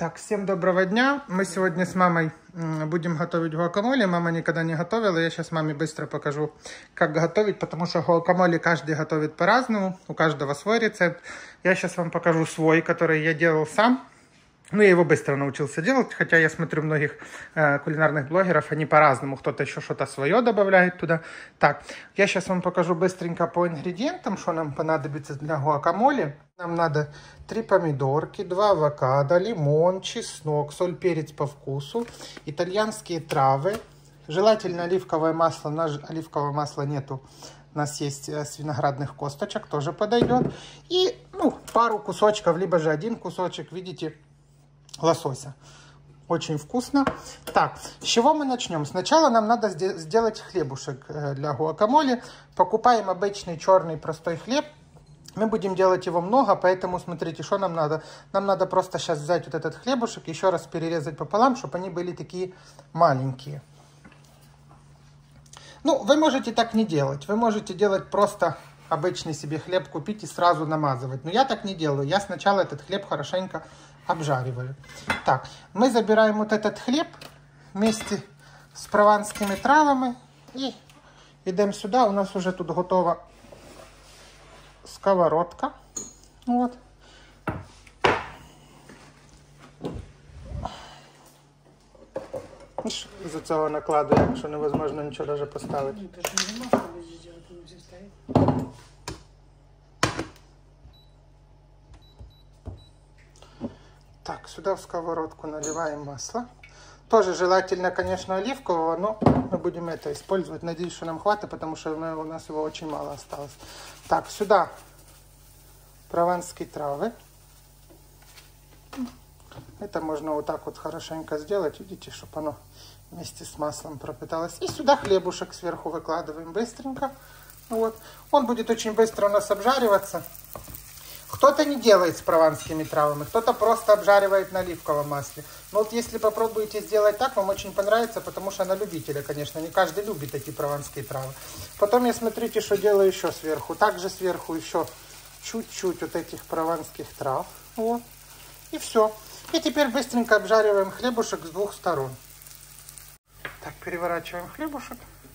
Так, всем доброго дня. Мы сегодня с мамой будем готовить гуакамоле. Мама никогда не готовила. Я сейчас маме быстро покажу, как готовить, потому что гуакамоле каждый готовит по-разному. У каждого свой рецепт. Я сейчас вам покажу свой, который я делал сам. Ну, я его быстро научился делать, хотя я смотрю многих кулинарных блогеров, они по-разному. Кто-то еще что-то свое добавляет туда. Так, я сейчас вам покажу быстренько по ингредиентам, что нам понадобится для гуакамоле. Нам надо 3 помидорки, 2 авокадо, лимон, чеснок, соль, перец по вкусу, итальянские травы, желательно оливковое масло. У нас оливкового масла нету. У нас есть с виноградных косточек, тоже подойдет. И, пару кусочков, либо же один кусочек, видите, лосося. Очень вкусно. Так, с чего мы начнем? Сначала нам надо сделать хлебушек для гуакамоле. Покупаем обычный черный простой хлеб. Мы будем делать его много, поэтому смотрите, что нам надо. Нам надо просто сейчас взять вот этот хлебушек, еще раз перерезать пополам, чтобы они были такие маленькие. Вы можете так не делать. Вы можете делать просто обычный себе хлеб, купить и сразу намазывать. Но я так не делаю. Я сначала этот хлеб хорошенько обжариваю. Так, мы забираем вот этот хлеб вместе с прованскими травами и идем сюда. У нас уже тут готова сковородка. Вот. Из-за цього накладу, що невозможно нічого даже поставити. Так, сюда в сковородку наливаем масло. Тоже желательно, конечно, оливкового, но мы будем это использовать. Надеюсь, что нам хватит, потому что у нас его очень мало осталось. Так, сюда прованские травы. Это можно вот так вот хорошенько сделать, видите, чтобы оно вместе с маслом пропиталось. И сюда хлебушек сверху выкладываем быстренько. Вот. Он будет очень быстро у нас обжариваться. Кто-то не делает с прованскими травами, кто-то просто обжаривает на оливковом масле. Но вот если попробуете сделать так, вам очень понравится, потому что на любителя, конечно, не каждый любит эти прованские травы. Потом я, смотрите, что делаю еще сверху. Также сверху еще чуть-чуть вот этих прованских трав. Вот. И все. И теперь быстренько обжариваем хлебушек с двух сторон. Так, переворачиваем хлебушек.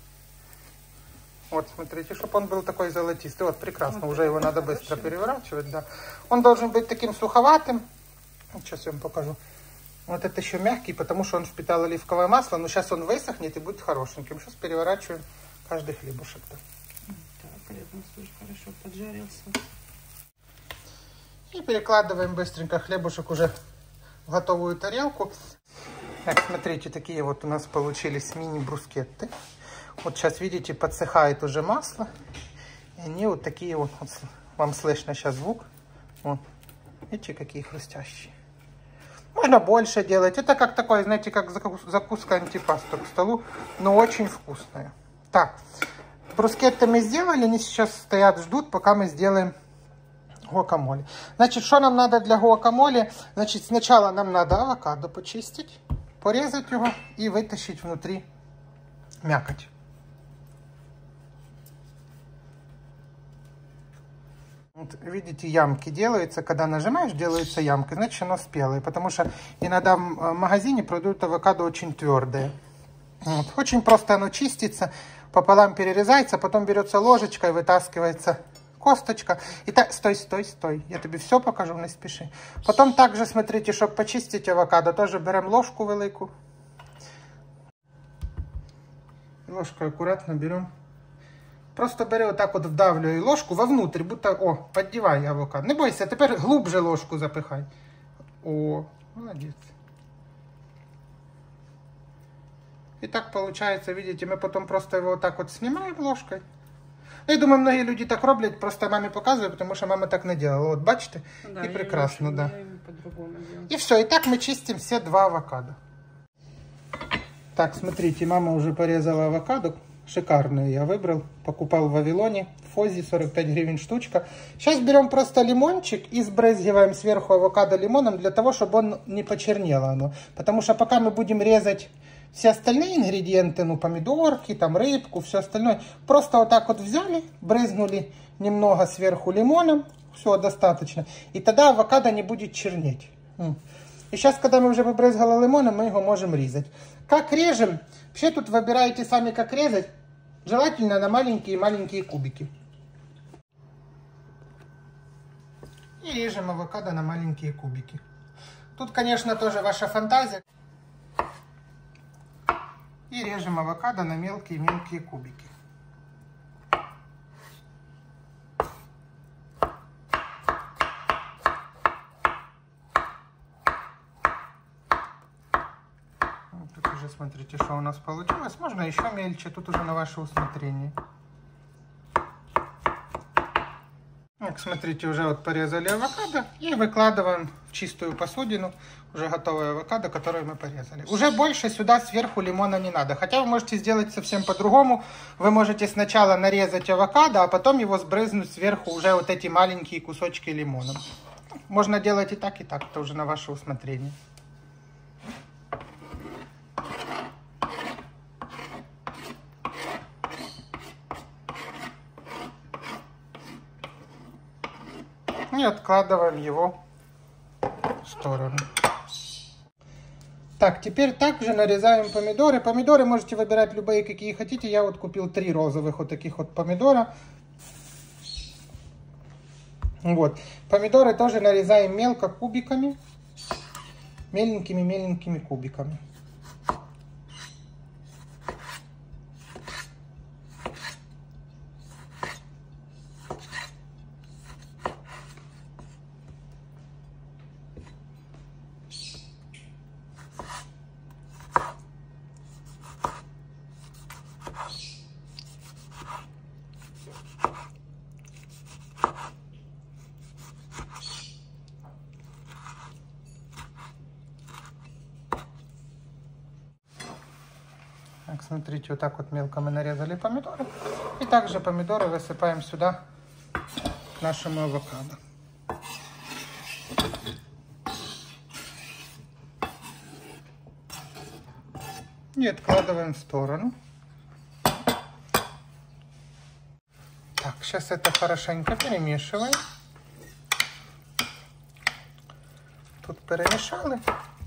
Вот, смотрите, чтобы он был такой золотистый. Вот, прекрасно, уже его надо быстро переворачивать, да. Он должен быть таким суховатым. Сейчас я вам покажу. Вот это еще мягкий, потому что он впитал оливковое масло. Но сейчас он высохнет и будет хорошеньким. Сейчас переворачиваем каждый хлебушек. Так, хлеб у нас тоже хорошо поджарился. И перекладываем быстренько хлебушек уже в готовую тарелку. Так, смотрите, такие вот у нас получились мини-брускетты. Вот сейчас, видите, подсыхает уже масло. И они вот такие вот. Вам слышно сейчас звук. Вот. Видите, какие хрустящие. Можно больше делать. Это как такое, знаете, как закуска антипаста к столу. Но очень вкусная. Так, брускетты мы сделали. Они сейчас стоят, ждут, пока мы сделаем гуакамоле. Значит, что нам надо для гуакамоле? Значит, сначала нам надо авокадо почистить, порезать его и вытащить внутри мякоть. Вот, видите, ямки делаются, когда нажимаешь, делаются ямки, значит оно спелое, потому что иногда в магазине продают авокадо очень твердое. Вот. Очень просто оно чистится, пополам перерезается, потом берется ложечкой, вытаскивается косточка. И так, стой, я тебе все покажу, не спеши. Потом также, смотрите, чтобы почистить авокадо, тоже берем ложку велику. Ложкой аккуратно берем. Просто бери вот так вот, вдавлюй ложку вовнутрь, будто, поддевай авокадо. Не бойся, теперь глубже ложку запихай. О, молодец. И так получается, видите, мы потом просто его вот так вот снимаем ложкой. Я думаю, многие люди так роблять, просто маме показываю, потому что мама так не делала. Вот, бачите? Да, и прекрасно, да. И все, и так мы чистим все 2 авокадо. Так, смотрите, мама уже порезала авокадо. Шикарную я выбрал. Покупал в Вавилоне. В Фозе 45 гривен штучка. Сейчас берем просто лимончик и сбрызгиваем сверху авокадо лимоном, для того, чтобы он не почернело оно. Потому что пока мы будем резать все остальные ингредиенты, помидорки, там рыбку, все остальное, просто вот так вот взяли, брызнули немного сверху лимоном. Все, достаточно. И тогда авокадо не будет чернеть. И И сейчас, когда мы уже побрызгали лимоном, мы его можем резать. Как режем? Вообще тут выбираете сами, как резать. Желательно на маленькие-маленькие кубики. И режем авокадо на маленькие кубики. Тут, конечно, тоже ваша фантазия. И режем авокадо на мелкие-мелкие кубики. Тут уже смотрите, что у нас получилось. Можно еще мельче, тут уже на ваше усмотрение. Так, смотрите, уже вот порезали авокадо и выкладываем в чистую посудину уже готовое авокадо, которое мы порезали. Уже больше сюда сверху лимона не надо, хотя вы можете сделать совсем по-другому. Вы можете сначала нарезать авокадо, а потом его сбрызнуть сверху уже вот эти маленькие кусочки лимона. Можно делать и так, это уже на ваше усмотрение. И откладываем его в сторону. Так, теперь также нарезаем помидоры. Помидоры можете выбирать любые, какие хотите. Я вот купил 3 розовых вот таких вот помидора. Вот. Помидоры тоже нарезаем мелко кубиками. Меленькими кубиками. Так, смотрите, вот так вот мелко мы нарезали помидоры. И также помидоры высыпаем сюда, к нашему авокадо. И откладываем в сторону. Так, сейчас это хорошенько перемешиваем. Тут перемешали.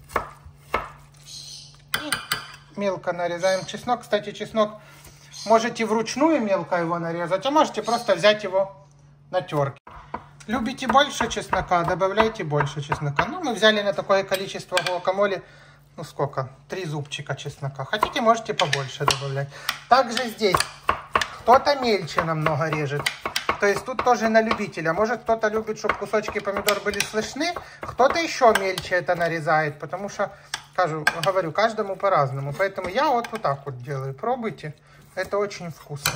Мелко нарезаем чеснок. Кстати, чеснок можете вручную мелко его нарезать, а можете просто взять его на терке. Любите больше чеснока, добавляйте больше чеснока. Ну, мы взяли на такое количество гуакамоле, ну сколько, 3 зубчика чеснока. Хотите, можете побольше добавлять. Также здесь кто-то мельче намного режет. То есть тут тоже на любителя. Может, кто-то любит, чтобы кусочки помидор были слышны, кто-то еще мельче это нарезает, потому что, говорю, каждому по-разному. Поэтому я вот так вот делаю. Пробуйте. Это очень вкусно.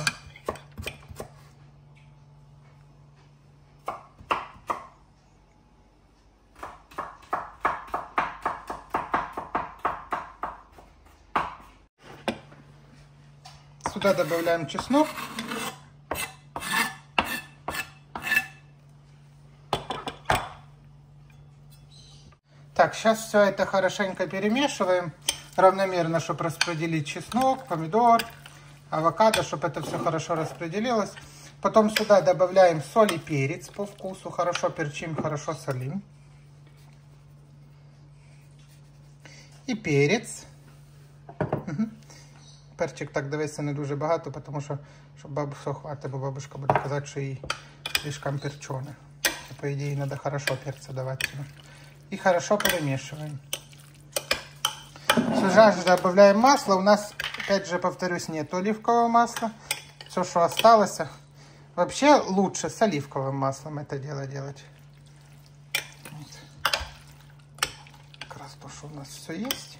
Сюда добавляем чеснок. Так, сейчас все это хорошенько перемешиваем, равномерно, чтобы распределить чеснок, помидор, авокадо, чтобы это все хорошо распределилось. Потом сюда добавляем соль и перец по вкусу, хорошо перчим, хорошо солим. І перець. Перчик так дивиться не дуже багато, тому що, щоб бабусю хватить, бо бабушка буде казати, що їй слишком перчене. По ідеї, треба хорошо перця давати. И хорошо перемешиваем. Сюда же добавляем масло. У нас, опять же, повторюсь, нет оливкового масла. Все, что осталось. Вообще лучше с оливковым маслом это дело делать. Вот. Как раз то, что у нас все есть.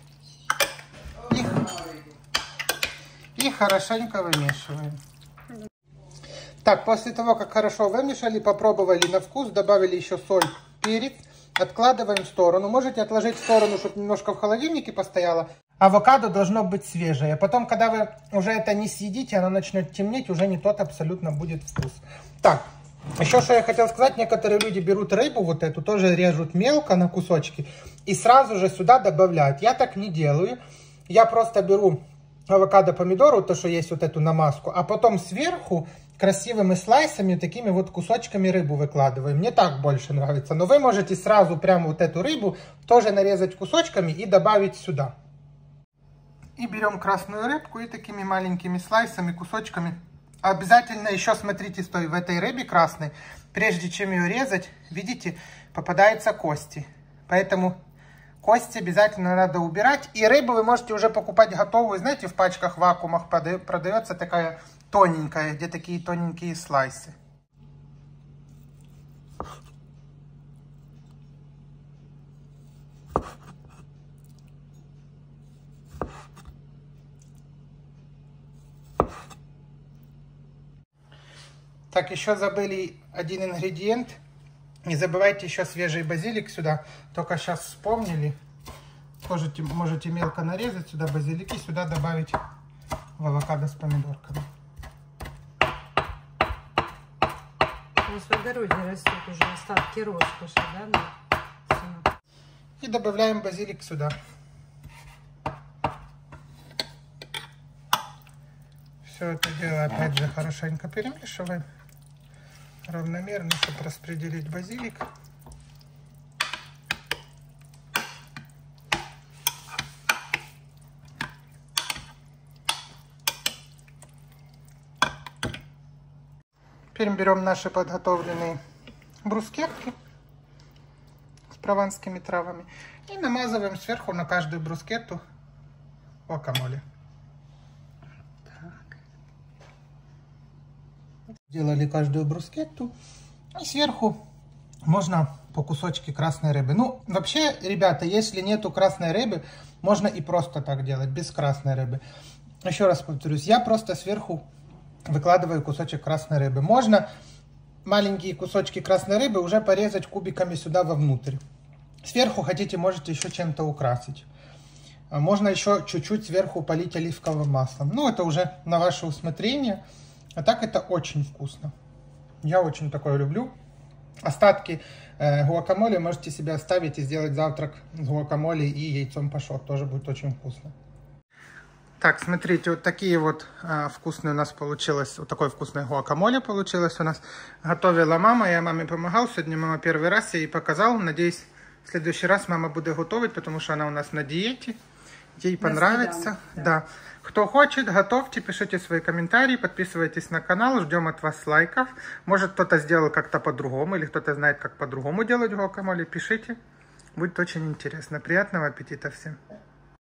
И хорошенько вымешиваем. Так, после того, как хорошо вымешали, попробовали на вкус, добавили еще соль, перец. Откладываем в сторону. Можете отложить в сторону, чтобы немножко в холодильнике постояло. Авокадо должно быть свежее. Потом, когда вы уже это не съедите, оно начнет темнеть, уже не тот абсолютно будет вкус. Так, еще что я хотел сказать. Некоторые люди берут рыбу вот эту, тоже режут мелко на кусочки и сразу же сюда добавляют. Я так не делаю. Я просто беру авокадо, помидору, то, что есть вот эту намазку, а потом сверху красивыми слайсами, такими вот кусочками рыбу выкладываем. Мне так больше нравится. Но вы можете сразу прямо вот эту рыбу тоже нарезать кусочками и добавить сюда. И берем красную рыбку и такими маленькими слайсами, кусочками. Обязательно еще смотрите, стой, в этой рыбе красной, прежде чем ее резать, видите, попадаются кости. Поэтому кости обязательно надо убирать. И рыбу вы можете уже покупать готовую. Знаете, в пачках, в вакуумах продается такая тоненькая, где такие тоненькие слайсы. Так, еще забыли один ингредиент. Не забывайте еще свежий базилик сюда. Только сейчас вспомнили. Тоже можете мелко нарезать сюда базилики. Сюда добавить в авокадо с помидорками. У нас в огороде растут уже остатки роскоши, да? И добавляем базилик сюда. Все это дело опять же хорошенько перемешиваем. Равномерно, чтобы распределить базилик. Теперь берем наши подготовленные брускетки с прованскими травами и намазываем сверху на каждую брускетту гуакамоле. Сделали каждую брускетту. И сверху можно по кусочке красной рыбы. Ну, вообще, ребята, если нету красной рыбы, можно и просто так делать, без красной рыбы. Еще раз повторюсь, я просто сверху выкладываю кусочек красной рыбы. Можно маленькие кусочки красной рыбы уже порезать кубиками сюда вовнутрь. Сверху хотите, можете еще чем-то украсить. Можно еще чуть-чуть сверху полить оливковым маслом. Ну, это уже на ваше усмотрение. А так это очень вкусно. Я очень такое люблю. Остатки гуакамоле можете себе оставить и сделать завтрак с гуакамоле и яйцом пашот. Тоже будет очень вкусно. Так, смотрите, вот такие вот вкусные у нас получилось. Вот такой вкусный гуакамоле получилось у нас. Готовила мама, я маме помогал. Сегодня мама первый раз я ей показал. Надеюсь, в следующий раз мама будет готовить, потому что она у нас на диете. Ей понравится. Да. Кто хочет, готовьте, пишите свои комментарии, подписывайтесь на канал, ждем от вас лайков. Может, кто-то сделал как-то по-другому, или кто-то знает, как по-другому делать гуакамоле, пишите. Будет очень интересно. Приятного аппетита всем!